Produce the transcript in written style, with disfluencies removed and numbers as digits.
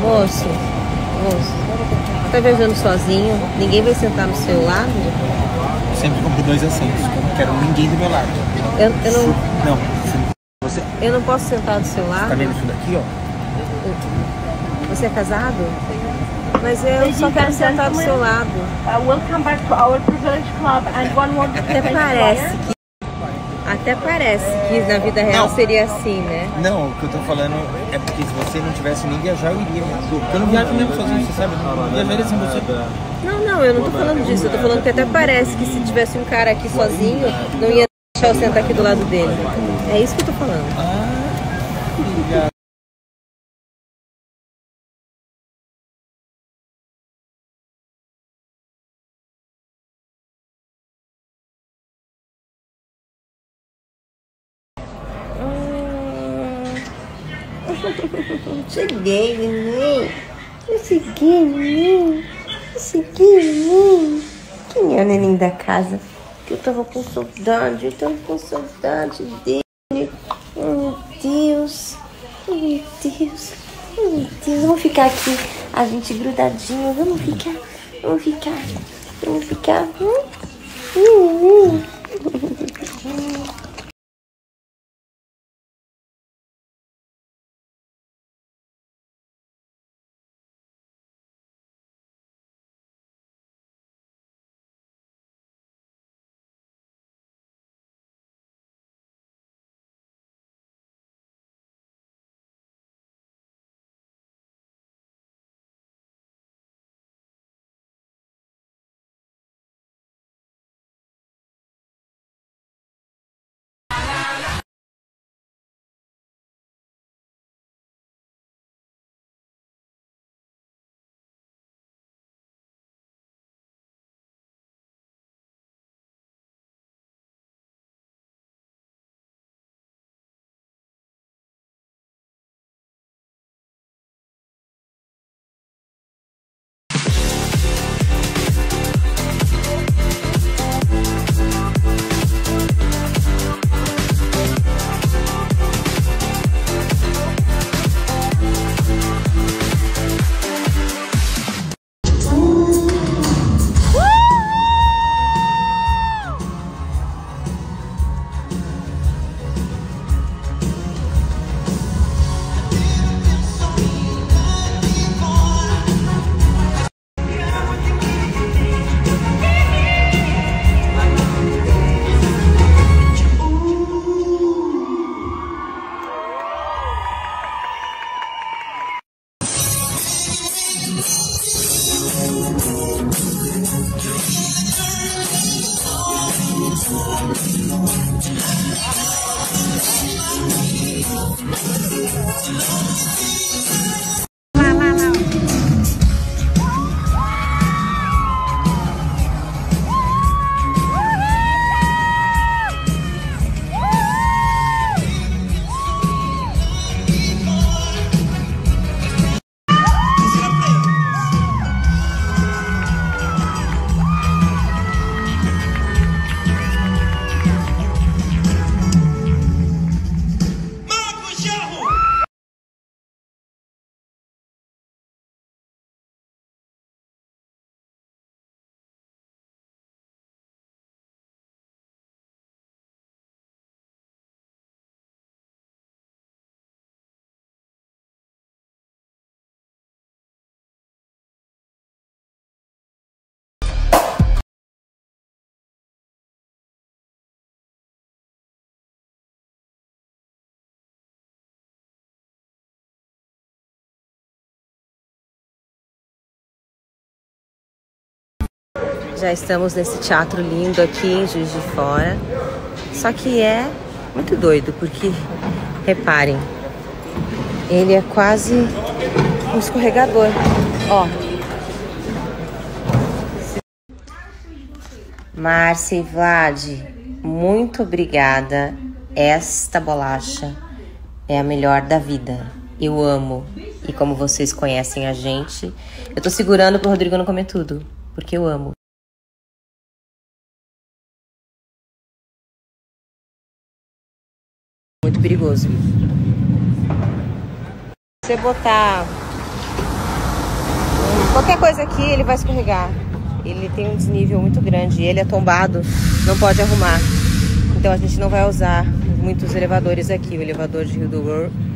Moço, tá viajando sozinho? Ninguém vai sentar no seu lado? Sempre compro 2 assentos, eu não quero ninguém do meu lado. Eu não... Não, você... Eu não posso sentar do seu lado? Tá vendo isso daqui, ó? Você é casado? Mas eu só quero sentar do seu lado. Welcome back to our privilege club and one more Até parece que na vida real seria assim, né? Não, o que eu tô falando é porque se você não tivesse nem viajar, eu iria mesmo. Porque eu não viajo mesmo sozinho, você sabe? Eu viajaria sem você. Não, eu não tô falando disso. Eu tô falando que até parece que se tivesse um cara aqui sozinho, não ia deixar eu sentar aqui do lado dele. É isso que eu tô falando. Obrigado. Cheguei, neném. Eu cheguei, neném. Quem é o neném da casa? Que eu tava com saudade. Dele. Meu Deus. Vamos ficar aqui a gente grudadinho. Vamos ficar. Já estamos nesse teatro lindo aqui em Juiz de Fora. Só que é muito doido, porque, reparem, ele é quase um escorregador. Ó. Márcia e Vlad, muito obrigada. Esta bolacha é a melhor da vida. Eu amo. E como vocês conhecem a gente, eu tô segurando pro Rodrigo não comer tudo, porque eu amo. Muito perigoso. Se você botar Qualquer coisa aqui ele vai escorregar. Ele tem um desnível muito grande. Ele é tombado, não pode arrumar. Então a gente não vai usar muitos elevadores aqui. O elevador de Rio do World